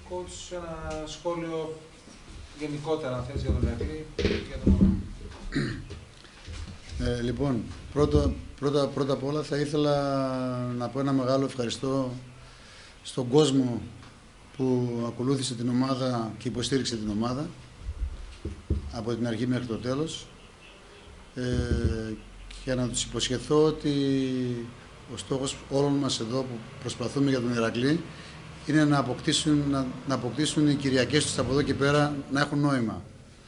coach, ένα σχόλιο γενικότερα, αν θέλεις, για τον Ηρακλή και για τον Ηρακλή. Λοιπόν, πρώτα απ' όλα θα ήθελα να πω ένα μεγάλο ευχαριστώ στον κόσμο που ακολούθησε την ομάδα και υποστήριξε την ομάδα από την αρχή μέχρι το τέλος, και να τους υποσχεθώ ότι ο στόχος όλων μας εδώ που προσπαθούμε για τον Ηρακλή είναι να αποκτήσουν οι Κυριακές τους από εδώ και πέρα να έχουν νόημα.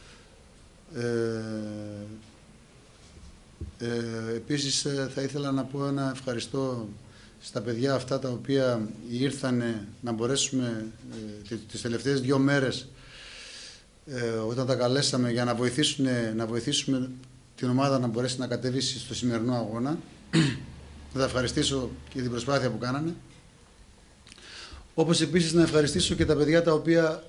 Επίσης θα ήθελα να πω ένα ευχαριστώ στα παιδιά αυτά τα οποία ήρθαν να μπορέσουμε τις τελευταίες 2 μέρες, όταν τα καλέσαμε για να βοηθήσουμε την ομάδα να μπορέσει να κατέβει στο σημερινό αγώνα. Θα τα ευχαριστήσω και την προσπάθεια που κάνανε. Όπως επίσης να ευχαριστήσω και τα παιδιά τα οποία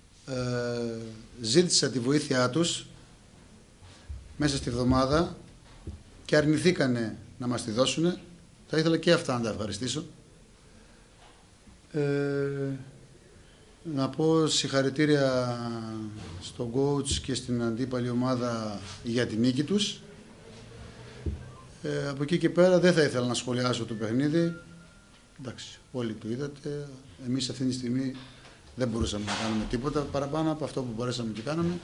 ζήτησα τη βοήθειά τους μέσα στη εβδομάδα και αρνηθήκανε να μας τη δώσουν. Θα ήθελα και αυτά να τα ευχαριστήσω. Να πω συγχαρητήρια στον coach και στην αντίπαλη ομάδα για την νίκη τους. Από εκεί και πέρα δεν θα ήθελα να σχολιάσω το παιχνίδι. Εντάξει, όλοι το είδατε. Εμείς αυτή τη στιγμή δεν μπορούσαμε να κάνουμε τίποτα παραπάνω από αυτό που μπορέσαμε και κάναμε.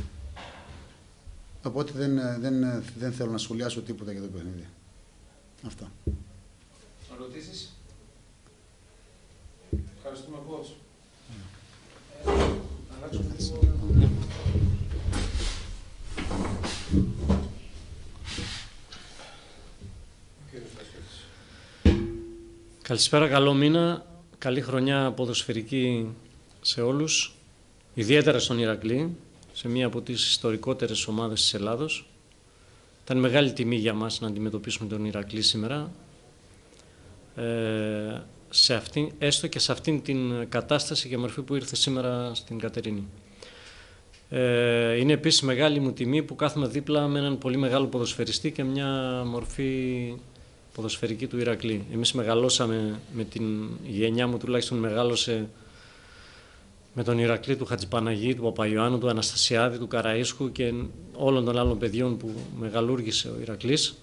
Οπότε δεν θέλω να σχολιάσω τίποτα για το παιχνίδι. Αυτά. Ερωτήσεις? Ευχαριστούμε coach. Καλησπέρα, καλό μήνα, καλή χρονιά ποδοσφαιρική σε όλους, ιδιαίτερα στον Ηρακλή, σε μία από τις ιστορικότερες ομάδες της Ελλάδος. Ήταν μεγάλη τιμή για μας να αντιμετωπίσουμε τον Ηρακλή σήμερα, έστω και σε αυτήν την κατάσταση και μορφή που ήρθε σήμερα στην Κατερίνη. Είναι επίσης μεγάλη μου τιμή που κάθομαι δίπλα με έναν πολύ μεγάλο ποδοσφαιριστή και μια μορφή ποδοσφαιρική του Ηρακλή. Εμείς μεγαλώσαμε, η γενιά μου τουλάχιστον μεγάλωσε με τον Ηρακλή του Χατζηπαναγή, του Παπαϊωάννου, του Αναστασιάδη, του Καραΐσκου και όλων των άλλων παιδιών που μεγαλούργησε ο Ηρακλής.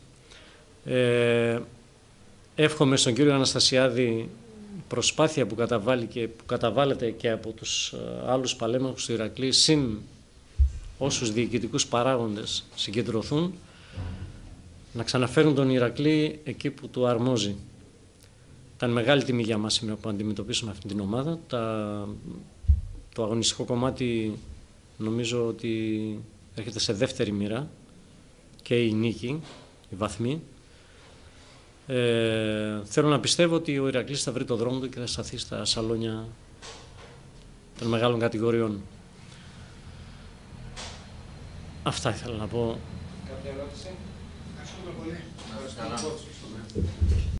Εύχομαι στον κύριο Αναστασιάδη προσπάθεια που καταβάλει και που καταβάλλεται και από τους άλλους παλέμαχους του Ηρακλή, συν όσους διοικητικούς παράγοντες συγκεντρωθούν, να ξαναφέρουν τον Ηρακλή εκεί που του αρμόζει. Ήταν μεγάλη τιμή για μας σήμερα που αντιμετωπίσουμε αυτή την ομάδα. Το αγωνιστικό κομμάτι νομίζω ότι έρχεται σε δεύτερη μοίρα και η νίκη, η βαθμή. Θέλω να πιστεύω ότι ο Ηρακλής θα βρει το δρόμο του και θα σταθεί στα σαλόνια των μεγάλων κατηγοριών. Αυτά ήθελα να πω. Κάποια ερώτηση? Ευχαριστούμε πολύ.